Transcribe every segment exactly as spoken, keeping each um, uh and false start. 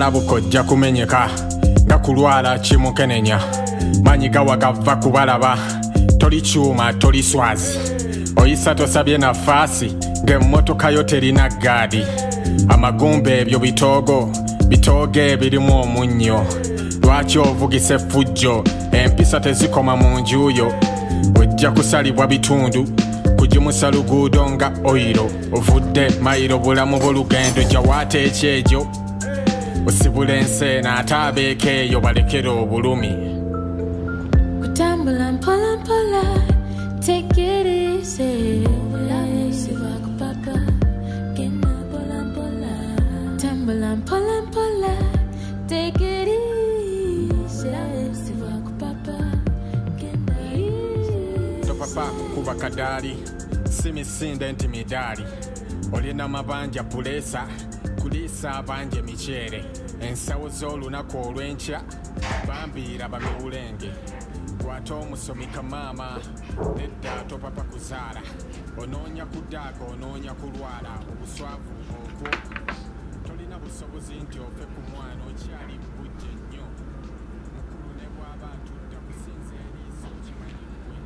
balabuko ojja kumenyeka nga kulwala kimukenenya manyi gawa gava kubalaba toli kyuma toli swazi oyisa tosabye nafaasi ng'emmotoka yo terina gaadi amagumba ebyo bitoogo bitooge birimu omunnyo lwaki ovugisa effujjo empisa tezikoma mu njuyo ojja kusalibwa bitundu kujimusa luguudo nga oyiro ovudde mayiro bulamu bw'olugendo jawaata ekyejo osibula enseena ate abeeko eyo balekera obulumi kutambula mpola mpola take it easy papa genda mpola mpola tambula mpola mpola take it easy papa genda easy papa kukuba kadaali si misinde nti midaali olina amabanja pulesa kuliisa abanje miceere ensawo z'olunaku olw'enkya bambiira bamiwulenge kwata omusomika maama nedda topapa kuzaala onoonya kuddaaka onoonya kulwala obuswavu okwo tolina busobozi nti ofe ku mwana okyali bujje nnyo mukulu ne bw'aba ntudda kusinza eriiso kimanyibwe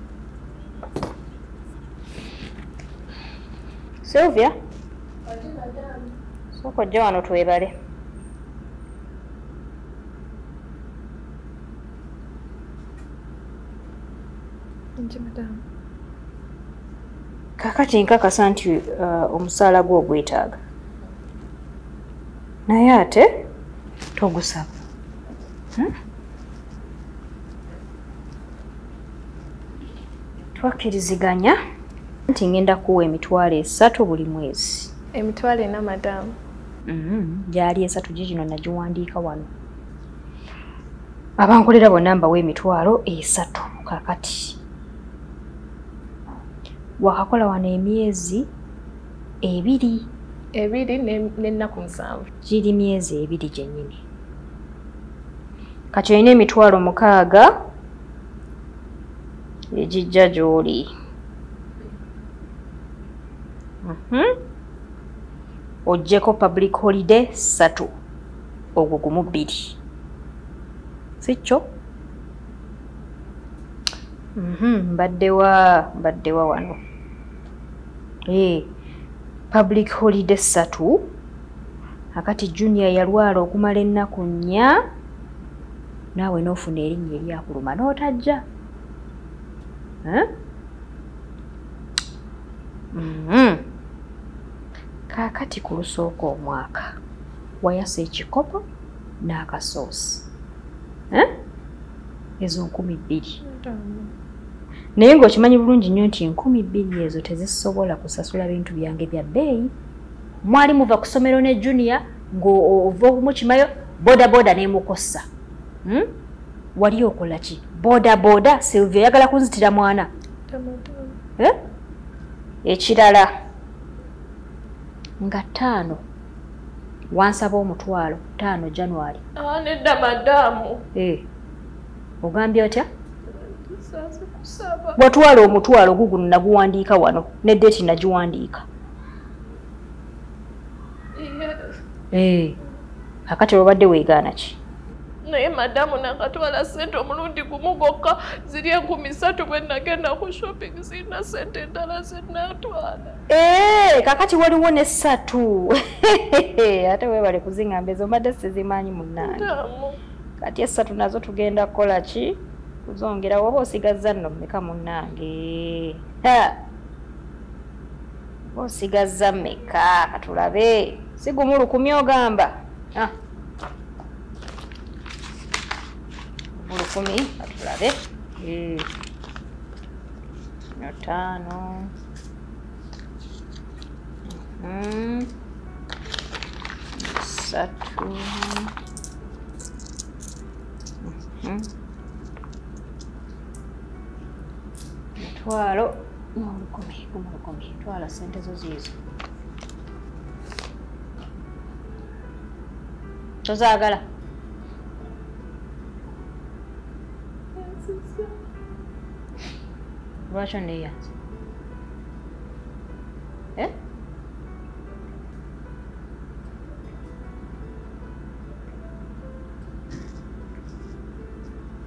Sylvia soko ojja wano twebale nje madam kakati nkakasa nti uh, omusaala gwo ogwetaaga naye ate togusaba hmm? twakkiriziganya nti ngenda kuwa emitwalo esatu buli mwezi emitwalo ena madam mm gyali esatu gigino nagiwandiika wano abankolera bonna mbawa emitwalo esatu kakati wakakola wano emyezi ebiri ebiri n'ennaku musanvu giri myezi ebiri gyennyini kati olina emitwalo mukaaga egijja gy'oli mhm ojjeko public holiday satu ogwo gumu bbiri sikyo mhm mbaddewa mbaddewa wano eh public holiday satu akati junior yalwala okumala ennaku nnya naawe n'ofuna erinnya eryakuluma n'otajja eh mhm kakati ku lusooka omwaka wayasa ekikopo n'akasoosi eh ezo nkumi bbiri naye ng'okimanyi bulungi nnyo nti enkumi bbiri ezo tezisobola kusasula bintu byange bya bbeeyi mwali muva ku ssomero ne junior ng'ova mukimayo boda boda n'emukossa hmm? wali okola ki boda boda Sylvia yagala kunzitira mwana eh? ekirala nga ttaano wansaba omutwalo ttaano January ah nedda madamu eh ogambye otya bwatwala omutwalo guguno naguwandiika wano ne date nagiwandiika eh akati obadde weegaana ki naye madamu nakatwala ssente omulundi gumu gwokka ziri enkumi ssatu bwe nagenda ku shopping zirina ssente endala zinatwala eh kakati waliwo ne ssatu ate weebale kuziŋŋamba ezo mbadde sizimanyi munnange kati essatu nazo tugenda kukola ki kuzongera woba osigazza nno mmeka munnange osigazza mmeka katulabe si gumu lukumi ogamba lukumi katulabe no ttaano ssatu mitwalo n'olukumi gumu lukumi twala ssente zo ziizo tozaagala lwaki onneeyanza eh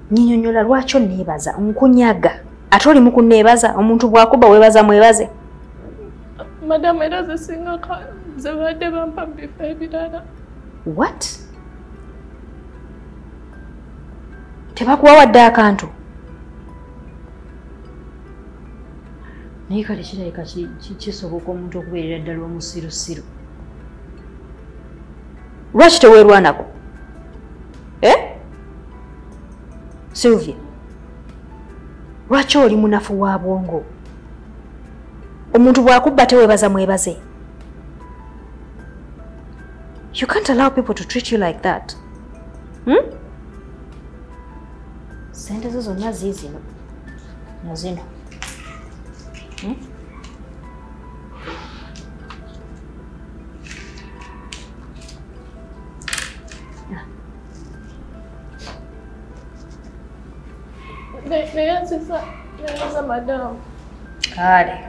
Nyinyonyola lwaki onneebaza nkunyaga ate oli mu kunneebaza omuntu bw'akuba weebaza mwebaze. Madam era ze singa ze badde bampa bifa ebirala. What? Tebakuwa wadde akantu? Naye kale kirabika kisoboka omuntu okubeerera ddala omusirusiru. Lwaki teweerwanako? Eh? Sylvia, lwaki oli munafu wa bwongo? Omuntu bw'akubba teweebaza mwebaze. You can't allow people to treat you like that. Hmm? Sente zo zonna ziizino nazino. Hmm? Yenze sa, Yenze madam. Kale.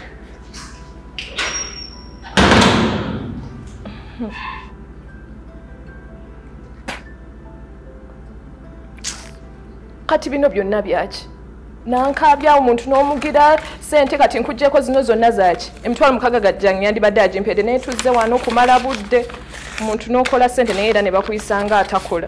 Kati bino byonna byaki? Nankabya omuntu n'omugira sente kati nkujjeko zino zonna zaki? Emitwalo mukaga gajjanga yandibadde agimpedde naye tuzze wano kumala budde. Omuntu n'okola sente naye era ne bakuyisanga atakola.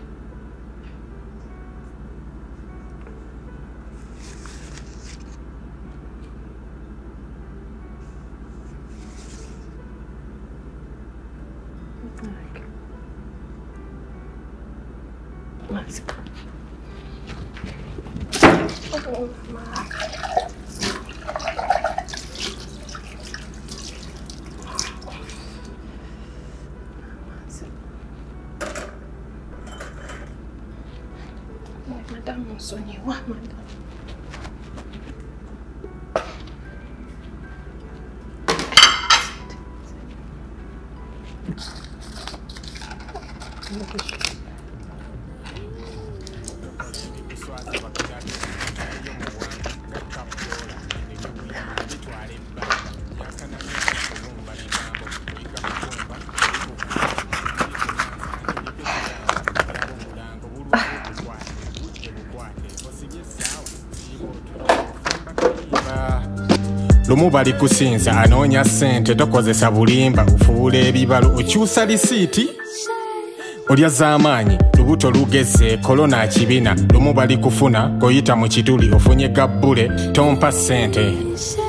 Madam nsonyiwa madam. Lumu bali kusinza anoonya ssente tokozesa bulimba ufuula ebibalo okyusa lisiiti olya z'amaanyi lubuto lugeze kolona kibina lumu bali kufuna goyita mu kituli ofunye gabbule tompa ssente